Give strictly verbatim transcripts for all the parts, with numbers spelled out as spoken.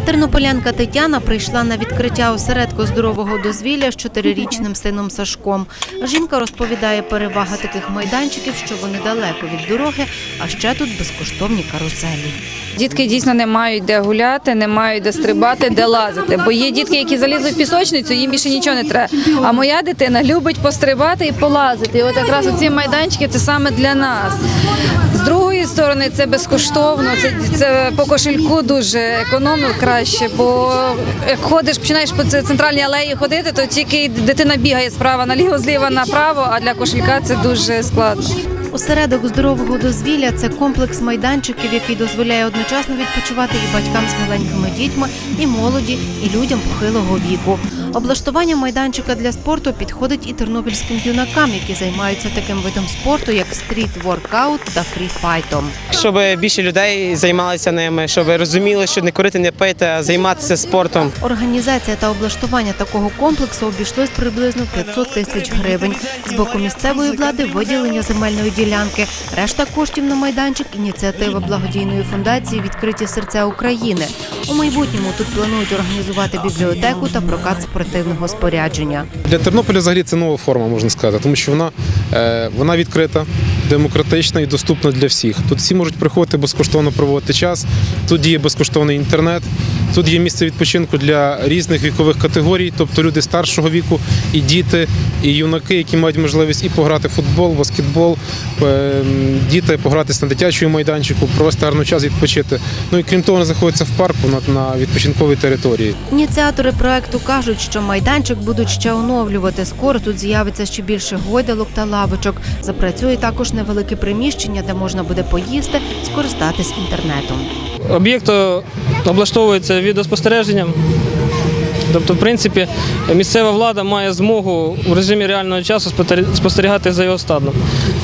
Тернополянка Тетяна прийшла на відкриття осередку здорового дозвілля з чотирирічним сином Сашком. Жінка розповідає, перевага таких майданчиків, що вони далеко від дороги, а ще тут безкоштовні каруселі. Дітки дійсно не мають де гуляти, не мають де стрибати, де лазити. Бо є дітки, які залізли в пісочницю, їм більше нічого не треба. А моя дитина любить пострибати і полазити. І от якраз оці майданчики – це саме для нас. З другої сторони, це безкоштовно, це, це по кошельку дуже економно краще, бо як ходиш, починаєш по центральній алеї ходити, то тільки дитина бігає справа наліво, зліва направо, а для кошелька це дуже складно. Осередок здорового дозвілля – це комплекс майданчиків, який дозволяє одночасно відпочивати і батькам з маленькими дітьми, і молоді, і людям похилого віку. Облаштування майданчика для спорту підходить і тернопільським юнакам, які займаються таким видом спорту, як стріт-воркаут та фрі-файтом. Щоб більше людей займалися ними, щоб розуміли, що не курити, не пити, а займатися спортом. Організація та облаштування такого комплексу обійшлось приблизно п'ятсот тисяч гривень. З боку місцевої влади виділення земельної ділянки. Решта коштів на майданчик – ініціатива благодійної фундації «Відкриті серця України». У майбутньому тут планують організувати бібліотеку та прокат спортивного спорядження. Для Тернополя взагалі це нова форма, можна сказати, тому що вона, вона відкрита, демократична і доступна для всіх. Тут всі можуть приходити безкоштовно проводити час, тут діє безкоштовний інтернет, тут є місце відпочинку для різних вікових категорій, тобто люди старшого віку, і діти, і юнаки, які мають можливість і пограти в футбол, баскетбол, діти погратися на дитячому майданчику, провести гарний час, відпочити. Ну і крім того, вони знаходяться в парку на відпочинковій території. Ініціатори проекту кажуть, що майданчик будуть ще оновлювати. Скоро тут з'явиться ще більше гойдалок та лавочок. Запрацює також невелике приміщення, де можна буде поїсти, скористатись інтернетом. Об'єкт облаштовується відеоспостереженням. Тобто, в принципі, місцева влада має змогу в режимі реального часу спостерігати за його станом.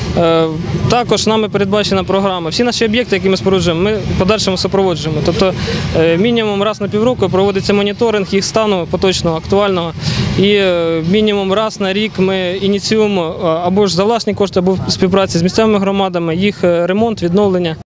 Також нами передбачена програма. Всі наші об'єкти, які ми споруджуємо, ми в подальшому супроводжуємо. Тобто, мінімум раз на півроку проводиться моніторинг їх стану поточного, актуального. І мінімум раз на рік ми ініціюємо або ж за власні кошти, або в співпраці з місцевими громадами їх ремонт, відновлення.